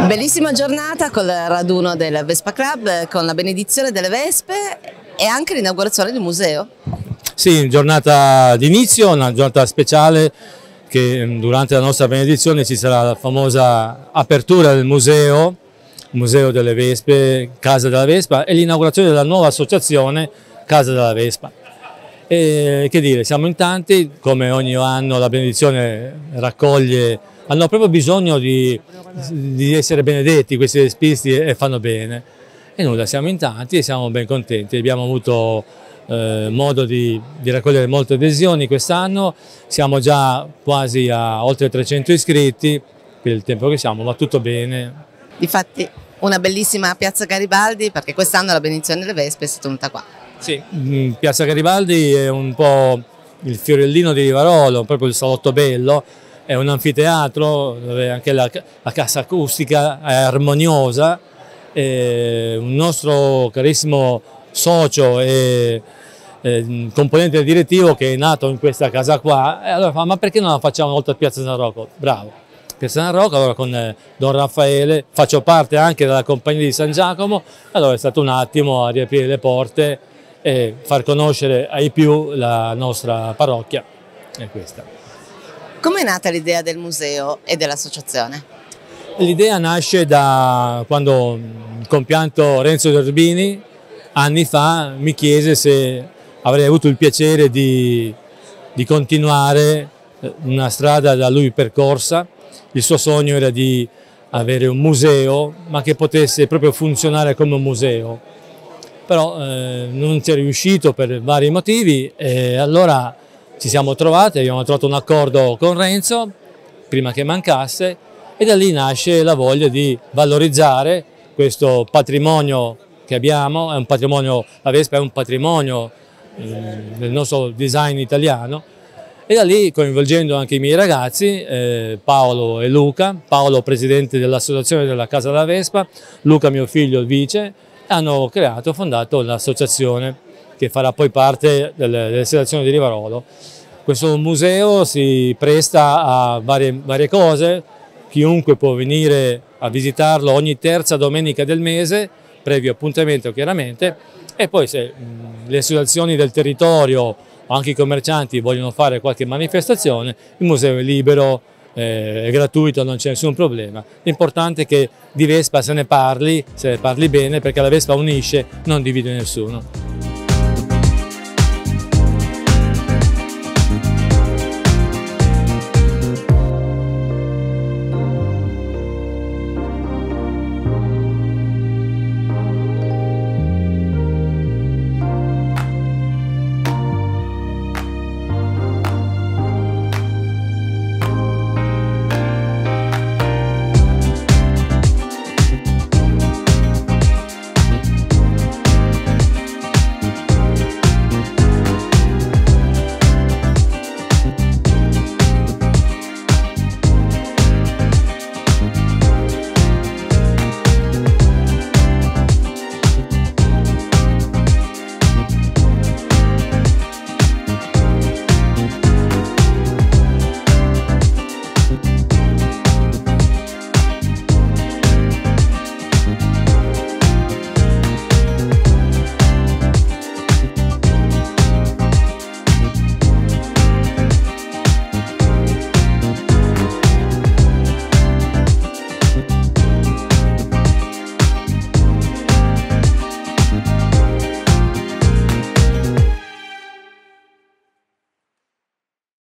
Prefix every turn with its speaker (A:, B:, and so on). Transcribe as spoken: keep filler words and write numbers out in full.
A: Bellissima giornata con il raduno del Vespa Club, con la benedizione delle Vespe e anche l'inaugurazione del museo.
B: Sì, giornata d'inizio, una giornata speciale che durante la nostra benedizione ci sarà la famosa apertura del museo, Museo delle Vespe, Casa della Vespa, e l'inaugurazione della nuova associazione Casa della Vespa. E che dire, siamo in tanti, come ogni anno la benedizione raccoglie, hanno proprio bisogno di, di essere benedetti questi vespisti e fanno bene. E nulla, siamo in tanti e siamo ben contenti, abbiamo avuto eh, modo di, di raccogliere molte adesioni quest'anno, siamo già quasi a oltre trecento iscritti per il tempo che siamo, va tutto bene.
A: Difatti una bellissima piazza Garibaldi, perché quest'anno la benedizione delle Vespe si è tenuta qua.
B: Sì, piazza Garibaldi è un po' il fiorellino di Rivarolo, proprio il salotto bello, è un anfiteatro dove anche la, la cassa acustica è armoniosa, e un nostro carissimo socio e eh, componente direttivo che è nato in questa casa qua, e allora fa: ma perché non la facciamo oltre a Piazza San Rocco? Bravo! Piazza San Rocco, allora con eh, Don Raffaele, faccio parte anche della compagnia di San Giacomo, allora è stato un attimo a riaprire le porte e far conoscere ai più la nostra parrocchia. È questa.
A: Come è nata l'idea del museo e dell'associazione?
B: L'idea nasce da quando il compianto Renzo Zerbini anni fa mi chiese se avrei avuto il piacere di, di continuare una strada da lui percorsa. Il suo sogno era di avere un museo, ma che potesse proprio funzionare come un museo. Però eh, non ci è riuscito per vari motivi e allora ci siamo trovati, abbiamo trovato un accordo con Renzo prima che mancasse e da lì nasce la voglia di valorizzare questo patrimonio che abbiamo, è un patrimonio, la Vespa è un patrimonio eh, del nostro design italiano, e da lì coinvolgendo anche i miei ragazzi, eh, Paolo e Luca, Paolo presidente dell'associazione della Casa della Vespa, Luca mio figlio il vice, hanno creato e fondato l'associazione che farà poi parte delle, delle selezioni di Rivarolo. Questo museo si presta a varie, varie cose, chiunque può venire a visitarlo ogni terza domenica del mese, previo appuntamento chiaramente, e poi se mh, le associazioni del territorio o anche i commercianti vogliono fare qualche manifestazione, il museo è libero, eh, è gratuito, non c'è nessun problema. L'importante è che di Vespa se ne parli, se ne parli bene, perché la Vespa unisce, non divide nessuno.